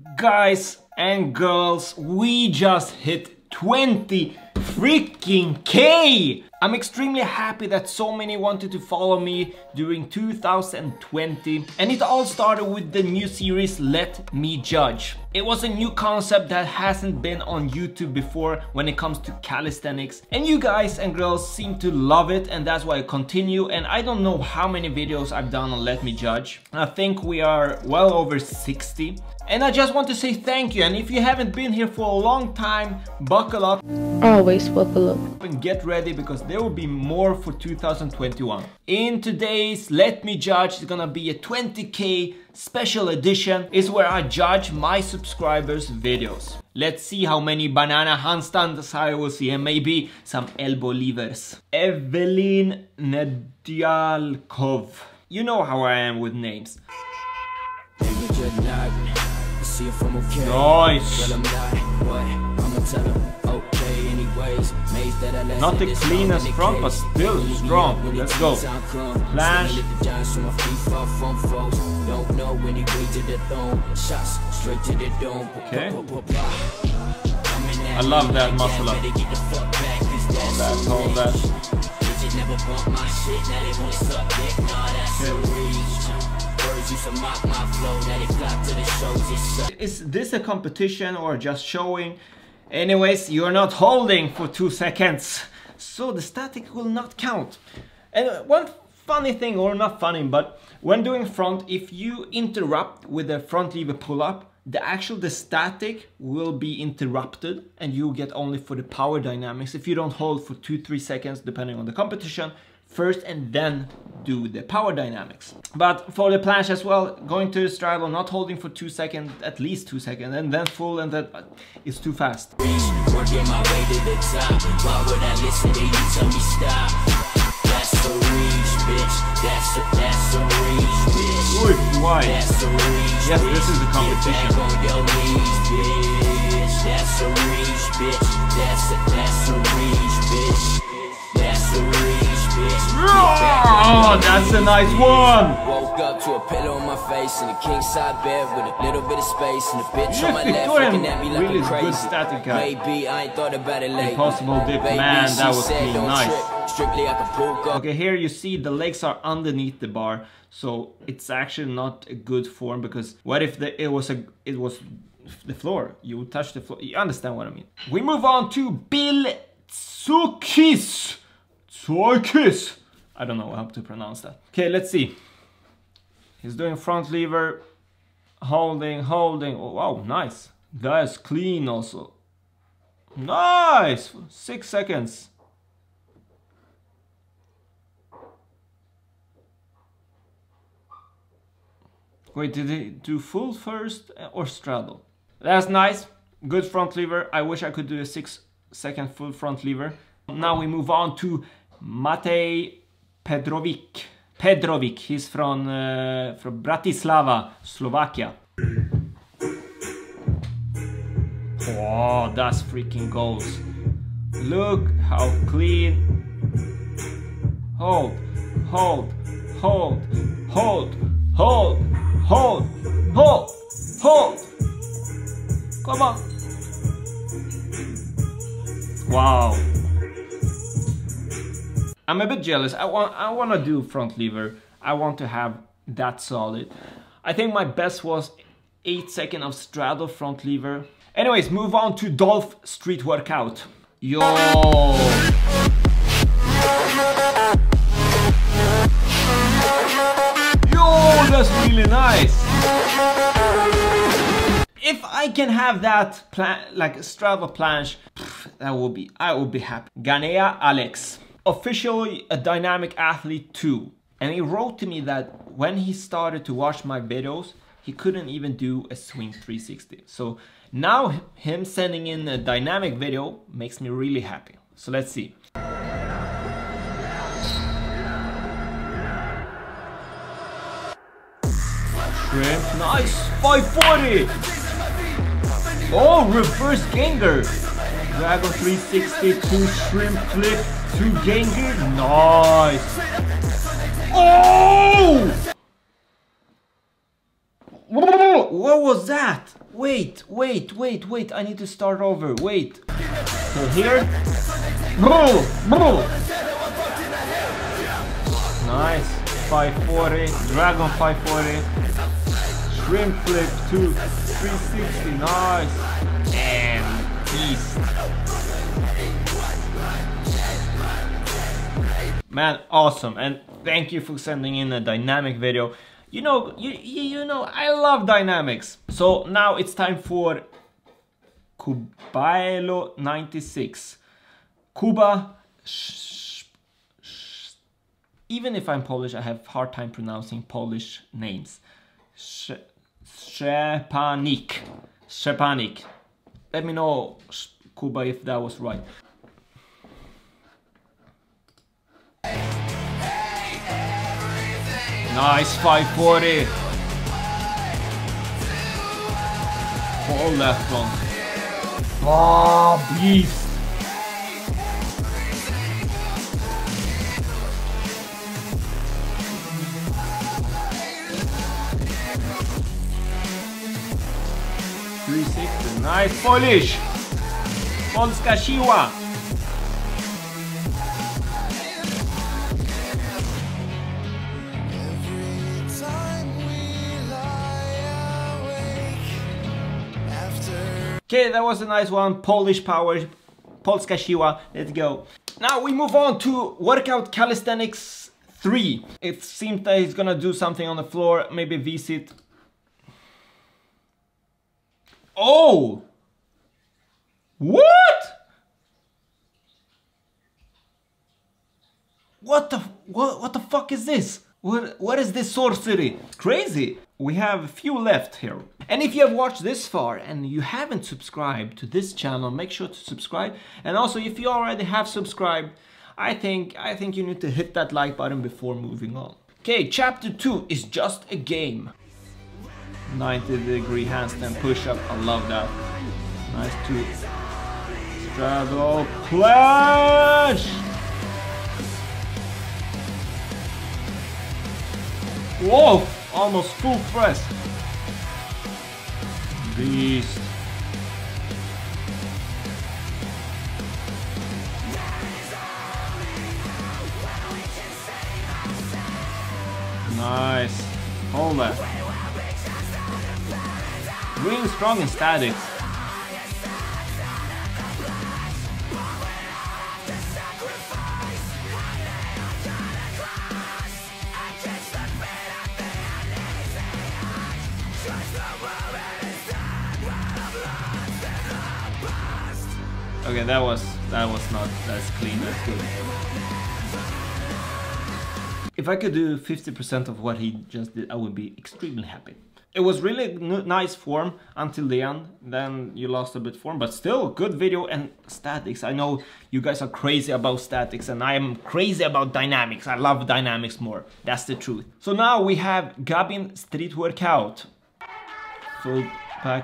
Guys and girls, we just hit 20 freaking K! I'm extremely happy that so many wanted to follow me during 2020, and it all started with the new series Let Me Judge. It was a new concept that hasn't been on YouTube before when it comes to calisthenics, and you guys and girls seem to love it, and that's why I continue. And I don't know how many videos I've done on Let Me Judge. I think we are well over 60. And I just want to say thank you, and if you haven't been here for a long time, buckle up. Always buckle up. And get ready, because there will be more for 2021. In today's Let Me Judge, it's gonna be a 20K special edition. It's where I judge my subscribers' videos. Let's see how many banana handstands I will see, and maybe some elbow levers. Evelyn Nedyalkov. You know how I am with names. Nice. Not the cleanest front, but still strong. Let's go. Planche. Okay. I love that muscle up. Hold that. Is this a competition or just showing? Anyways, you're not holding for 2 seconds, so the static will not count. And one funny thing, or not funny, but when doing front, if you interrupt with a front lever pull-up, the static will be interrupted, and you get only for the power dynamics if you don't hold for 2-3 seconds, depending on the competition first, and then do the power dynamics. But for the planche as well, going to the straddle, not holding for 2 seconds, at least 2 seconds, and then full, and that is too fast. Working my way to the top. Why would I listen to you tell me stop? That's a reach, bitch. That's a reach, bitch. Good, why? That's a reach. Yes, this is a competition. Back on your knees, bitch. That's a reach, bitch. That's a reach, bitch. That's a reach, bitch. Oh, that's a nice one. Woke up to a pillow on my face in a king side bed with a little bit of space, and a bitch on my left Victorian, looking at me like really I'm crazy. good static guy. Maybe I ain't thought about it lately. Impossible dip, Baby, man, that she was said, clean, "Don't nice." trip. Strictly Acapulco. Okay, here you see the legs are underneath the bar, so it's actually not a good form, because what if it was the floor? You would touch the floor. You understand what I mean? We move on to Bill Tsukis. I don't know how to pronounce that. Okay, let's see. He's doing front lever, holding. Oh, wow, nice. That's clean also. Nice! 6 seconds. Wait, did he do full first or straddle? That's nice. Good front lever. I wish I could do a 6-second full front lever. Now we move on to Matej Pedrovic. He's from Bratislava, Slovakia. Oh, that's freaking goals. Look how clean. Hold. Come on. Wow. I'm a bit jealous. I want to do front lever. I want to have that solid. I think my best was 8 seconds of straddle front lever. Anyways, move on to Dolph Street Workout. Yo. That's really nice. If I can have that like straddle planche, I will be happy. Ganea Alex, officially a dynamic athlete too, and he wrote to me that when he started to watch my videos, he couldn't even do a swing 360. So now him sending in a dynamic video makes me really happy. So let's see. Shrimp, nice, 540. Oh, reverse ganger. Dragon 360, 2 shrimp flip, 2 ganger, nice. Oh! What was that? Wait, I need to start over, wait. So here. Nice, 540, Dragon 540. Shrimp flip to 360, nice. And beast. Man, awesome, and thank you for sending in a dynamic video. You know, I love dynamics. So now it's time for Kubailo 96. Kuba. Even if I'm Polish, I have a hard time pronouncing Polish names. Szczepanik. Let me know, Kuba, if that was right. Nice 540. All left one. Oh, beast. $360. Nice Polish. Polska siła. Okay, that was a nice one. Polish power, Polska siła. Let's go. Now we move on to workout calisthenics 3. It seems that he's gonna do something on the floor, maybe V-sit. Oh! What? What the fuck is this? What is this sorcery? Crazy. We have a few left here. And if you have watched this far and you haven't subscribed to this channel, make sure to subscribe. And also, if you already have subscribed, I think you need to hit that like button before moving on. Okay, chapter 2 is just a game. 90-degree handstand push-up, I love that. Nice too. Straddle clash! Whoa! Almost full press. Beast. Nice. Hold that. Really strong in statics. Okay, that was not as clean as good. If I could do 50% of what he just did, I would be extremely happy. It was really nice form until the end, then you lost a bit form, but still good video and statics. I know you guys are crazy about statics and I am crazy about dynamics. I love dynamics more, that's the truth. So now we have Gabin street workout. Full back.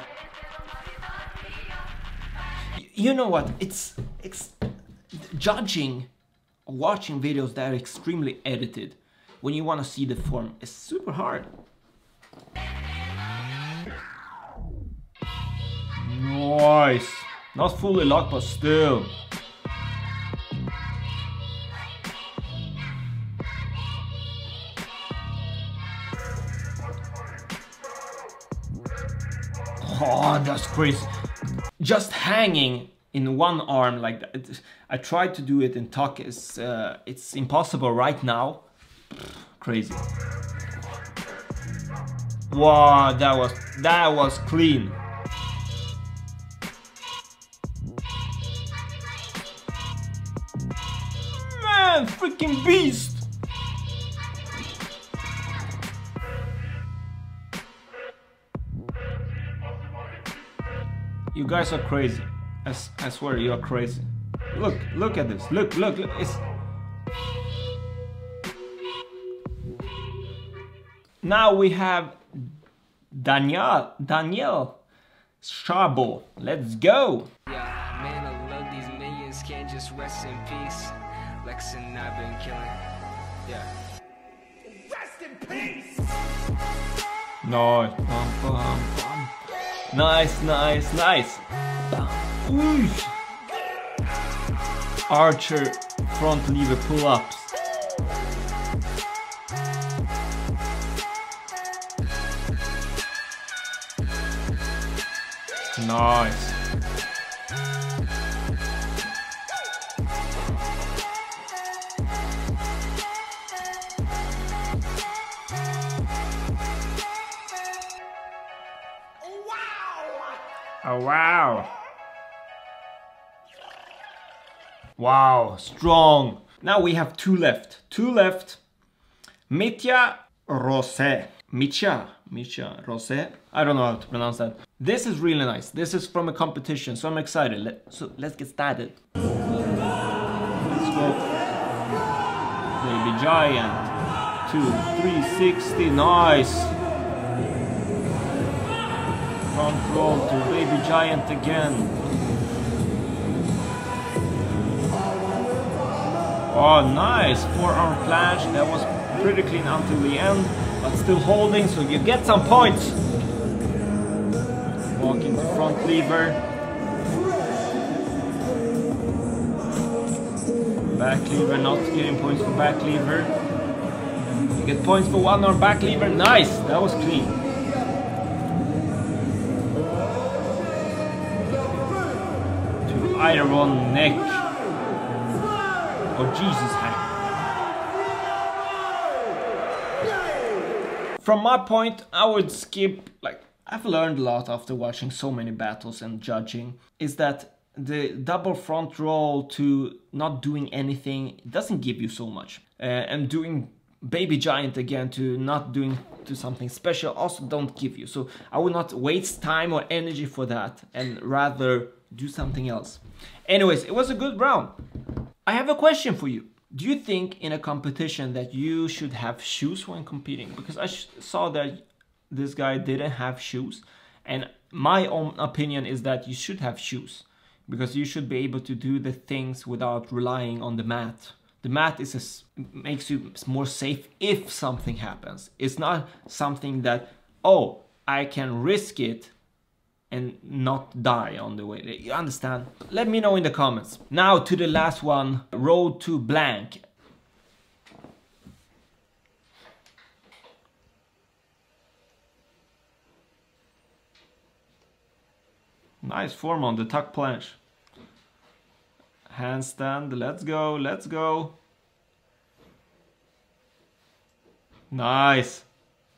You know what, it's judging, watching videos that are extremely edited when you want to see the form is super hard. Nice. Not fully locked, but still. Oh, that's crazy. Just hanging in one arm like that. I tried to do it in tuck. It's impossible right now. Crazy. Wow, that was clean. Man, freaking beast. You guys are crazy. I swear you are crazy. Look at this. Look. It's... Now we have Daniel Szabo. Let's go. Yeah, man, I love these minions. Can't just rest in peace. Lex and I've been killing. Yeah. Rest in peace. No. Nice, nice, nice. Ooh. Archer front lever pull-ups. Nice. Oh wow. Wow, strong. Now we have two left. Two left. Mitja Rosé. Mitja Rosé. I don't know how to pronounce that. This is really nice. This is from a competition, so I'm excited. Let's get started. Let's go. Baby Giant. 360. Nice. Front roll to Baby Giant again. Oh, nice. Forearm planche. That was pretty clean until the end, but still holding, so you get some points. Walking to front lever. Back lever, not getting points for back lever. You get points for one arm back lever. Nice. That was clean. Iron neck. Oh Jesus, hang. From my point, I would skip, like, I've learned a lot after watching so many battles and judging, is that the double front roll to not doing anything doesn't give you so much. And doing Baby Giant again to not doing to something special also don't give you. So I would not waste time or energy for that and rather do something else. Anyways, it was a good round. I have a question for you. Do you think in a competition that you should have shoes when competing? Because I saw that this guy didn't have shoes, and my own opinion is that you should have shoes because you should be able to do the things without relying on the mat. The mat makes you more safe if something happens. It's not something that, oh, I can risk it and not die on the way. You understand? Let me know in the comments. Now to the last one, road to blank. Nice form on the tuck planche. Handstand, let's go, let's go. Nice.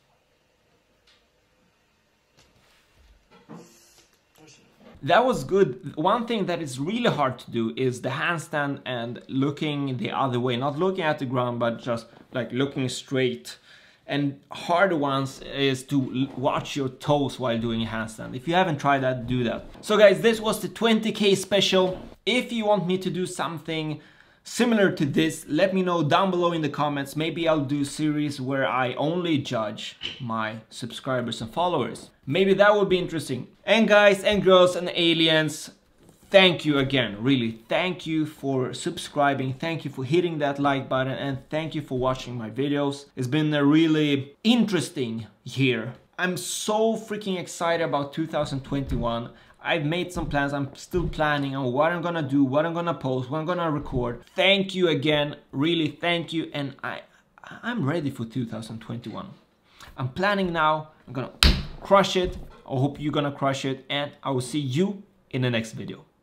That was good. One thing that is really hard to do is the handstand and looking the other way. Not looking at the ground, but just like looking straight. And harder ones is to watch your toes while doing a handstand. If you haven't tried that, do that. So guys, this was the 20K special. If you want me to do something similar to this, let me know down below in the comments. Maybe I'll do a series where I only judge my subscribers and followers. Maybe that would be interesting. And guys and girls and aliens, thank you again, really. Thank you for subscribing, thank you for hitting that like button, and thank you for watching my videos. It's been a really interesting year. I'm so freaking excited about 2021. I've made some plans. I'm still planning on what I'm gonna do, what I'm gonna post, what I'm gonna record. Thank you again, really thank you, and I'm ready for 2021. I'm planning now. I'm gonna crush it. I hope you're gonna crush it, and I will see you in the next video.